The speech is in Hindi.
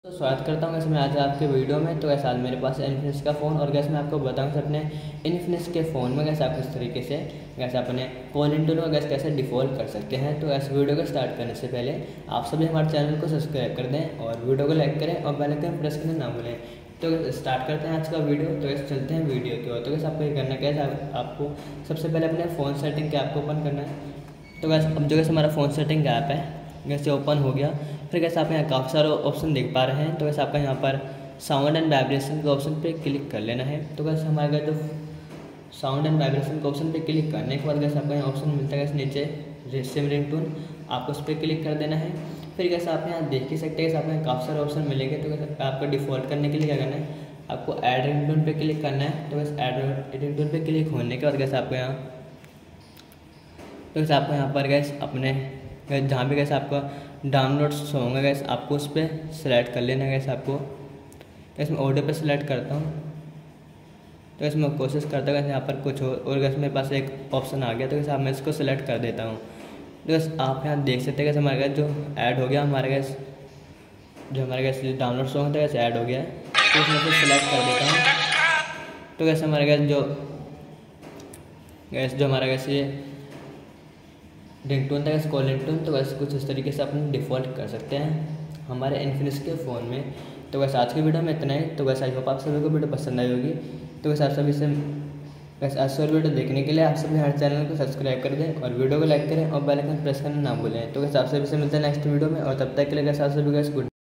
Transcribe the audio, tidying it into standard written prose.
तो स्वागत करता हूँ। मैं आज आपके वीडियो में तो आज मेरे पास है इन्फिनिक्स का फ़ोन और मैं आपको बताऊँगा अपने इन्फिनिक्स के फ़ोन में आप किस तरीके से अपने कॉल इन टून को कैसे डिफ़ॉल्ट कर सकते हैं। तो वीडियो को स्टार्ट करने से पहले आप सभी हमारे चैनल को सब्सक्राइब कर दें और वीडियो को लाइक करें और बेल आइकन प्रेस करना ना भूलें। तो स्टार्ट करते हैं आज का वीडियो। तो चलते हैं वीडियो की ओर। तो आपको ये करना क्या है, आपको सबसे पहले अपने फ़ोन सेटिंग के ऐप को ओपन करना है। तो अब जो हमारा फ़ोन सेटिंग ऐप है वैसे ओपन हो गया। फिर कैसे आप यहाँ काफ़ी सारे ऑप्शन देख पा रहे हैं। तो वैसे आपका यहाँ पर साउंड एंड वाइब्रेशन के ऑप्शन पे क्लिक कर लेना है। तो वैसे हमारे जो साउंड एंड वाइब्रेशन के ऑप्शन पे क्लिक करने के बाद कैसे आपका यहाँ ऑप्शन मिलता है नीचे सिम रिंगटोन, आपको उस पर क्लिक कर देना है। फिर कैसे आप यहाँ देख ही सकते हैं कि आपको यहाँ काफ़ी सारे ऑप्शन मिलेंगे। तो कैसे आपको डिफ़ॉल्ट करने के लिए क्या करना है, आपको ऐड रिंगटोन पे क्लिक करना है। तो वैसे ऐड रिंगटोन पे क्लिक होने के बाद कैसे आपको यहाँ पर गैस अपने जहाँ भी कैसे आपका डाउनलोड्स होंगे गैस आपको उस पर सेलेक्ट कर लेना है। आपको मैं ऑडियो पे सेलेक्ट करता हूँ। तो इसमें कोशिश करता हूँ यहाँ पर कुछ और गैस मेरे पास एक ऑप्शन आ गया। तो मैं इसको सेलेक्ट कर देता हूँ। तो आप यहाँ देख सकते हैं हमारे गैस जो ऐड हो गया, हमारे गैस जो हमारे गैस डाउनलोड सॉन्ग था गैस ऐड हो गया है। तो इसमें से सेलेक्ट कर देता हूँ। तो गैस हमारे गैस जो हमारा गैस ये रिंगटोन था कॉल रिंगटोन, तो वैसे कुछ इस तरीके से अपन डिफ़ॉल्ट कर सकते हैं हमारे इन्फिनिक्स के फ़ोन में। तो वैसे आज की वीडियो में इतना ही। तो वैसे आई होप आप सभी को वीडियो पसंद आई होगी। तो वैसे आप सभी से वैसे आज वीडियो देखने के लिए आप सभी हमारे चैनल को सब्सक्राइब कर दें और वीडियो को लाइक करें और बेल आइकन प्रेस करना ना भूलें। तो वैसे आप सभी से मिलते हैं नेक्स्ट वीडियो में और तब तक के लिए वैसे आप सभी गुड।